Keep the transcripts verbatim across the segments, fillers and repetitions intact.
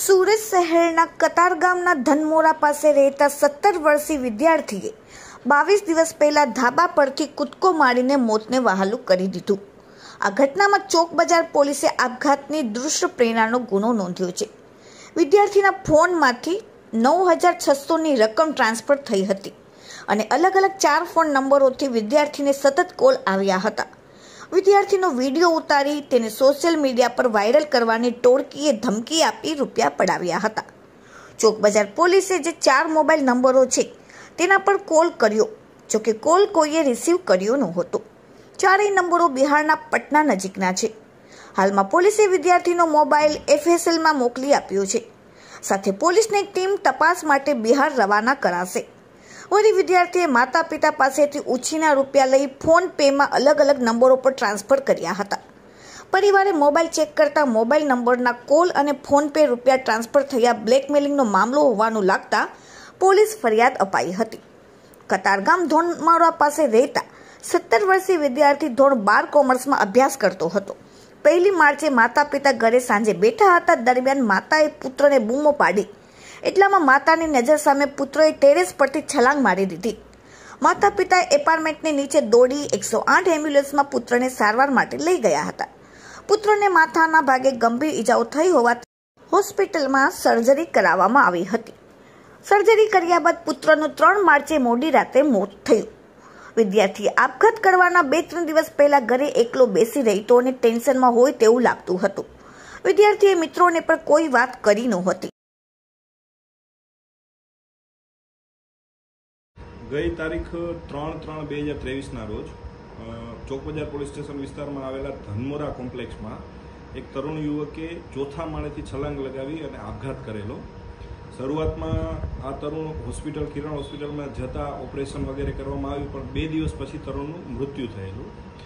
સુરત શહેરના કતારગામના ધનમોરા પાસે રહેતા સત્તર વર્ષીય વિદ્યાર્થીએ બાવીસ દિવસ પહેલા ધાબા પરથી કૂદકો મારીને મોતને વહાલું કરી દીધું. આ ઘટનામાં ચોક બજાર પોલીસે આપઘાતની દૃશ્ય પ્રેરણાનો ગુનો નોંધ્યો છે. વિદ્યાર્થીના ફોનમાંથી નવ હજાર છસોની રકમ ટ્રાન્સફર થઈ હતી અને અલગ અલગ ચાર ફોન નંબરોથી વિદ્યાર્થીને સતત કોલ આવ્યા હતા. વિદ્યાર્થીનો વિડીયો ઉતારી તેને સોશિયલ મીડિયા પર વાયરલ કરવાની ટોળકીએ ધમકી આપી રૂપિયા પડાવ્યા હતા. ચોક બજાર પોલીસે જે ચાર મોબાઈલ નંબરો છે તેના પર કોલ કર્યો, જોકે કોલ કોઈએ રિસીવ કર્યો નહોતો. ચારેય નંબરો બિહારના પટના નજીકના છે. હાલમાં પોલીસે વિદ્યાર્થીનો મોબાઈલ એફએસએલમાં મોકલી આપ્યો છે. સાથે પોલીસની ટીમ તપાસ માટે બિહાર રવાના કરાશે. વળી વિદ્યાર્થીએ માતા પિતા પાસેથી ઉછીના રૂપિયા લઈ ફોન પેમાં અલગ અલગ નંબરો પર ટ્રાન્સફર કર્યા હતા. પરિવારે મોબાઈલ ચેક કરતા મોબાઈલ નંબરના કોલ અને ફોન પે રૂપિયા ટ્રાન્સફર થયા બ્લેકમેલિંગનો મામલો હોવાનું લાગતા પોલીસ ફરિયાદ અપાઈ હતી. કતારગામ ધોનમારા પાસે રહેતા સત્તર વર્ષીય વિદ્યાર્થી ધોરણ બાર કોમર્સમાં અભ્યાસ કરતો હતો. પહેલી માર્ચે માતા પિતા ઘરે સાંજે બેઠા હતા. દરમિયાન માતાએ પુત્રને બૂમો પાડી. એટલામાં માતાની નજર સામે પુત્રએ ટેરેસ પરથી છલાંગ મારી દીધી. માતા પિતાએ એપાર્ટમેન્ટની નીચે દોડી એકસો આઠ એમ્બ્યુલન્સમાં પુત્રને સારવાર માટે લઈ ગયા હતા. પુત્રને માથાના ભાગે ગંભીર ઈજાઓ થઈ હોવાથી હોસ્પિટલમાં સર્જરી કરાવવામાં આવી હતી. સર્જરી કર્યા બાદ પુત્રનું ત્રણ માર્ચે મોડી રાતે મોત થયું. વિદ્યાર્થીએ આપઘાત કરવાના બે ત્રણ દિવસ પહેલા ઘરે એકલો બેસી રહેતો અને ટેન્શનમાં હોય તેવું લાગતું હતું. વિદ્યાર્થીએ મિત્રોને પણ કોઈ વાત કરી નહોતી. ગઈ તારીખ ત્રણ ત્રણ બે હજાર ત્રેવીસના રોજ ચોક બજાર પોલીસ સ્ટેશન વિસ્તારમાં આવેલા ધનમોરા કોમ્પ્લેક્સમાં એક તરુણ યુવકે ચોથા માળેથી છલાંગ લગાવી અને આપઘાત કરેલો. શરૂઆતમાં આ તરુણ હોસ્પિટલ કિરણ હોસ્પિટલમાં જતા ઓપરેશન વગેરે કરવામાં આવ્યું, પણ બે દિવસ પછી તરુણનું મૃત્યુ થયેલું.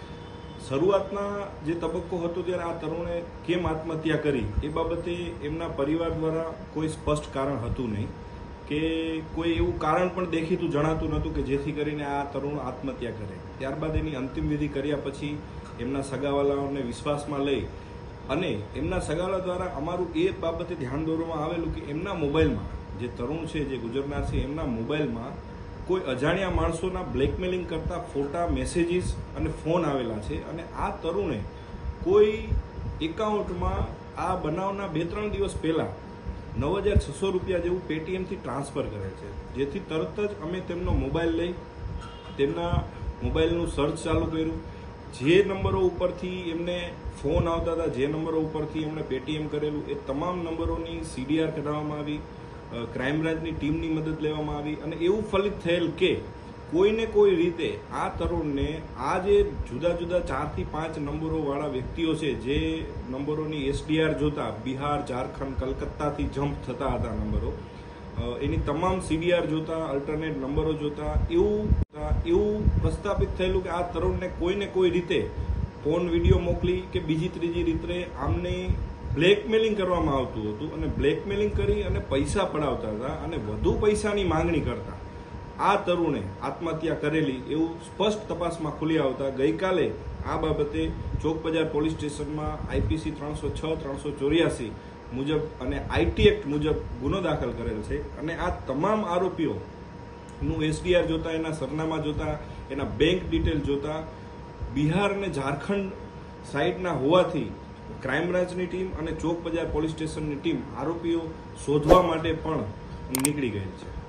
શરૂઆતના જે તબક્કો હતો ત્યારે આ તરુણે કેમ આત્મહત્યા કરી એ બાબતે એમના પરિવાર દ્વારા કોઈ સ્પષ્ટ કારણ હતું નહીં કે કોઈ એવું કારણ પણ દેખીતું જણાતું નહોતું કે જેથી કરીને આ તરુણ આત્મહત્યા કરે. ત્યારબાદ એની અંતિમ વિધિ કર્યા પછી એમના સગાવાલાઓને વિશ્વાસમાં લઈ અને એમના સગાવાલા દ્વારા અમારું એ બાબતે ધ્યાન દોરવામાં આવેલું કે એમના મોબાઈલમાં જે તરુણ છે, જે ગુજરનાર છે, એમના મોબાઈલમાં કોઈ અજાણ્યા માણસોના બ્લેકમેલિંગ કરતા ફોટા, મેસેજીસ અને ફોન આવેલા છે અને આ તરુણે કોઈ એકાઉન્ટમાં આ બનાવના બે ત્રણ દિવસ પહેલાં નવ હજાર છસો રૂપિયા જેવું પેટીએમથી ટ્રાન્સફર કરે છે. જેથી તરત જ અમે તેમનો મોબાઈલ લઈ તેમના મોબાઈલનું સર્ચ ચાલુ કર્યું. જે નંબરો ઉપરથી એમને ફોન આવતા હતા, જે નંબરો ઉપરથી એમણે પેટીએમ કરેલું, એ તમામ નંબરોની સીડીઆર કઢાવવામાં આવી. ક્રાઇમ બ્રાન્ચની ટીમની મદદ લેવામાં આવી અને એવું ફલિત થયેલ કે કોઈને કોઈ રીતે આ તરુણને આ જે જુદા જુદા ચારથી પાંચ નંબરોવાળા વ્યક્તિઓ છે, જે નંબરોની એસડીઆર જોતા બિહાર, ઝારખંડ, કલકત્તાથી જમ્પ થતા હતા નંબરો, એની તમામ સીડીઆર જોતા, અલ્ટરનેટ નંબરો જોતા એવું એવું પ્રસ્થાપિત થયેલું કે આ તરુણને કોઈને કોઈ રીતે ફોન વિડીયો મોકલી કે બીજી ત્રીજી રીતે આમને બ્લેકમેલિંગ કરવામાં આવતું હતું અને બ્લેકમેલિંગ કરી અને પૈસા પડાવતા હતા અને વધુ પૈસાની માંગણી કરતા આ તરુણે આત્મહત્યા કરેલી એવું સ્પષ્ટ તપાસમાં ખુલી આવતા ગઈકાલે આ બાબતે ચોક બજાર પોલીસ સ્ટેશનમાં આઈપીસી ત્રણસો છ ત્રણસો ચોર્યાસી મુજબ અને આઈટી એક્ટ મુજબ ગુનો દાખલ કરેલ છે. અને આ તમામ આરોપીઓનું એસડીઆર જોતા, એના સરનામા જોતા, એના બેંક ડિટેલ જોતા બિહાર અને ઝારખંડ સાઈડના હોવાથી ક્રાઇમ બ્રાન્ચની ટીમ અને ચોક બજાર પોલીસ સ્ટેશનની ટીમ આરોપીઓ શોધવા માટે પણ નીકળી ગઈ છે.